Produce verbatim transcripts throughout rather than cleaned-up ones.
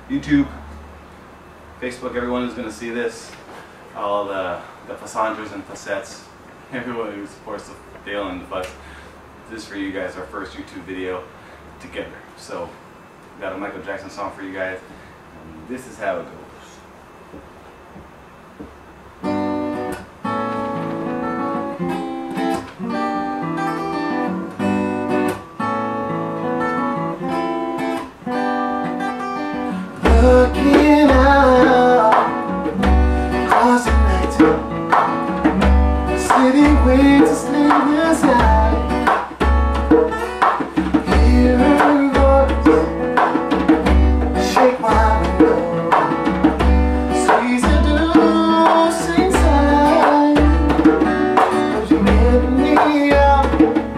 YouTube, Facebook, everyone who's going to see this, all the, the Fussandras and Fussettes, everyone who supports the Dale and the Fuss. This is for you guys, our first YouTube video together. So, we got a Michael Jackson song for you guys, and this is how it goes. Looking out across the night, sitting way to sleep inside. Hear her voice shake my window, squeeze the deuce inside. But you get me out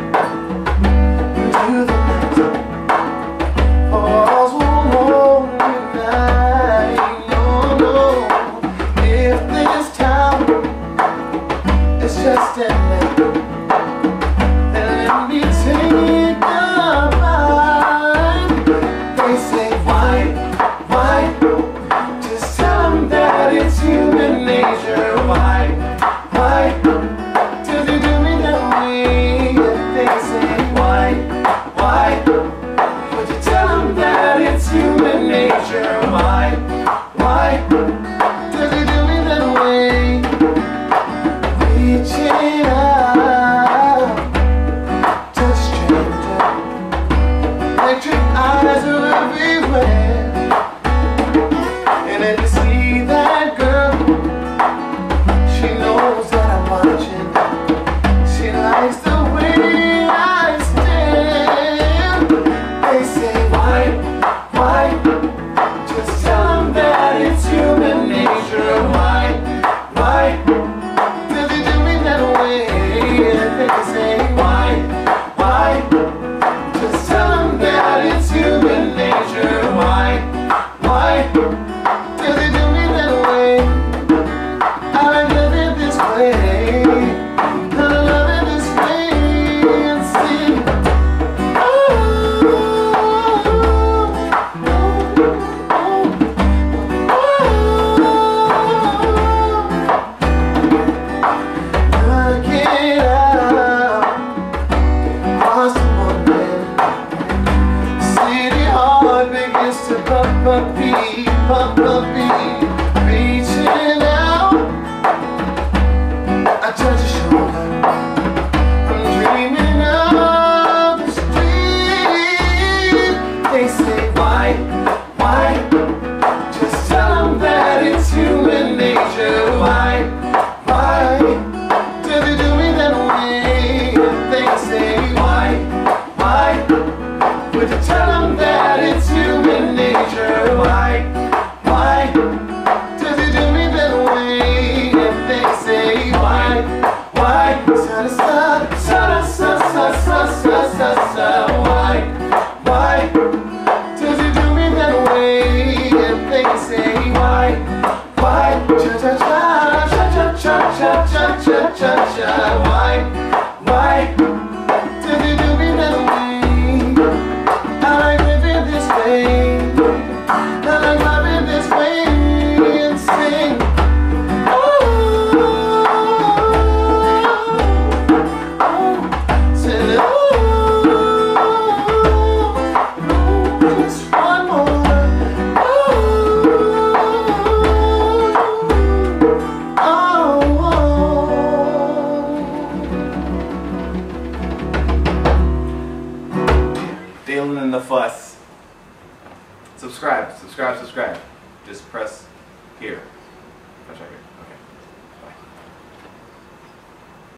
into the night. Falls won't hold me tonight. No, no. If this town is just a night, then let me take a ride. They say why, why? Just tell them that it's human nature. Why, why? Till they do me that way. They say why, why? Would you tell them that it's human nature? Why, why? Till they do me that way. Reaching out, touch a stranger. Electric eyes are everywhere. And then you see that girl, she knows that I'm watching. She likes the way I stand. They say why, why? Just tell them that it's human nature. Why, why? Till they do me that way. They say why, why? Just tell them that it's human nature. Why, why? Till they do me that way. I like living this way. I love it this way. And sing, oh, oh, oh, looking out across the morning. City hall begins to pump up beat, pump up beat. Reaching out, I touch a shoulder. I'm dreaming of the street. They say why, why? Just tell them that it's human nature. Why, why? Till they do me that way. They say why, why? Would you tell them that it's human nature? Why, why? Till they do me that way. They say why, why? Sa sa sa sa sa sa sa sa sa. Why, why? Till they do me that way. They say why, why? Cha cha cha cha cha cha cha cha cha cha. Why, why? Till they do me that way. I like living this way. I like loving this way. And sing, oh, oh, sing, oh, just one more, oh, oh, oh. Dale and the Fuss. Subscribe, subscribe, subscribe. Just press here. Press right here. Okay.